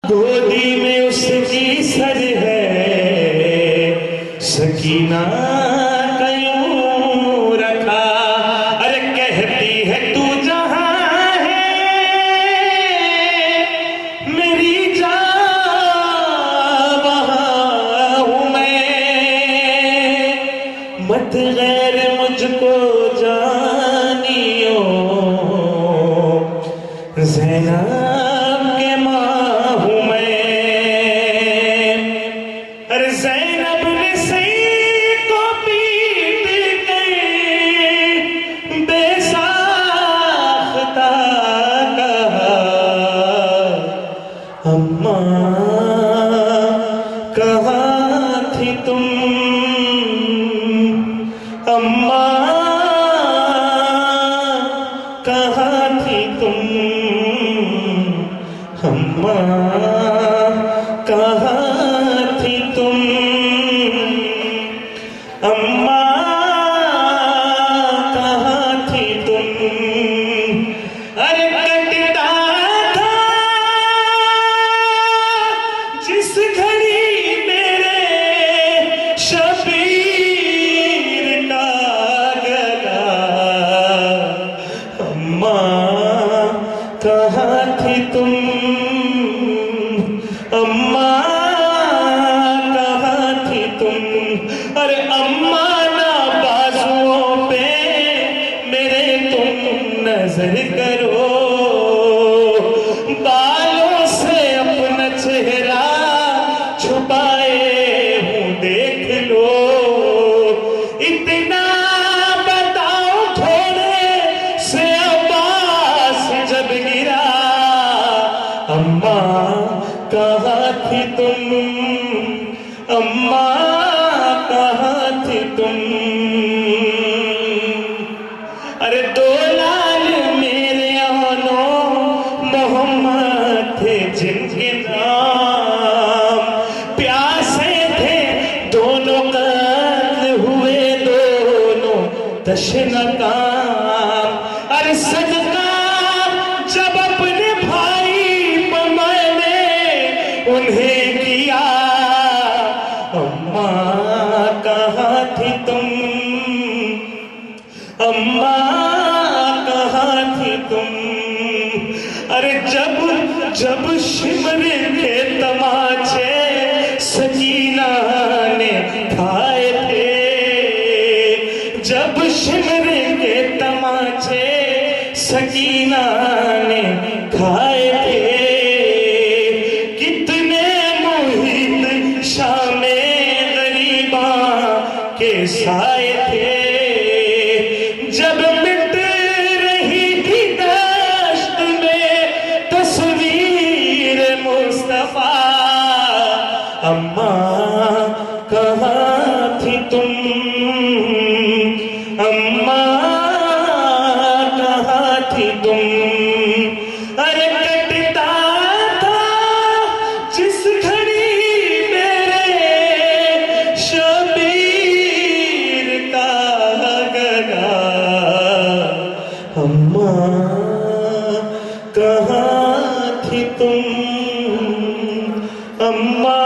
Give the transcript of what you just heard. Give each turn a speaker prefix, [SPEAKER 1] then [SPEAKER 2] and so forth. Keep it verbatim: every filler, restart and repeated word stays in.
[SPEAKER 1] गोदी में उसकी सर है सकीना कयूं रखा। अरे कहती है तू जहां है मेरी जान वहां हूं मैं। मत गैर मुझको जानियो ज़ैनब अम्मा कहाँ थी तुम, अम्मा कहाँ थी तुम, अम्मा कहाँ थी तुम, अम्मा कहाँ थी तुम। अरे कटता था जिस घड़ी मेरे शबीर का गला, अम्मा कहाँ थी तुम, अम्मा कहाँ थी तुम। अरे अम्मा ना बाजुओं पे मेरे तुम नजर करो, बालों से अपना चेहरा छुपाए हूँ देख लो। इतना बताओ थोड़े से अब्बास जब गिरा, अम्मा कहाँ थी तुम, अम्मा कहाँ थी तुम। अरे दो लाल मेरे आनों मोहम्मद थे जिनके नाम, प्यासे थे दोनों कत्ल हुए दोनों तशनकाम। अरे सदका जब अपने भाई पर मैंने उन्हें किया, अम्मा कहाँ थी तुम, अम्मा कहाँ थी तुम। अरे जब जब शिमर के तमाचे सकीना ने खाए थे, जब शिमर के तमाचे सकीना ने खाए थे, कितने मोहित शामे गरीबा के साए थे। जब मिट रही थी दश्त में तस्वीर मुस्तफा, अम्मा कहाँ थी तुम, अम्मा कहाँ थी तुम। अरे कटता था जिस घड़ी मेरे शबीर का गला, अम्मा कहाँ थी तुम, अम्मा